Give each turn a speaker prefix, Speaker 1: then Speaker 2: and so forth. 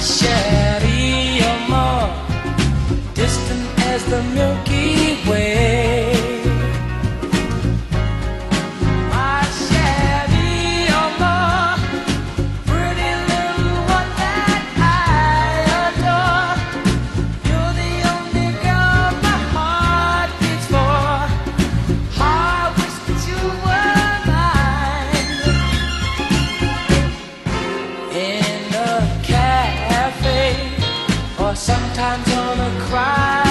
Speaker 1: Cherie Amour, distant as the Milky Way. My Cherie Amour, pretty little one that I adore. You're the only girl my heart beats for. I wish that you were mine. In a cafe, or sometimes on a cry.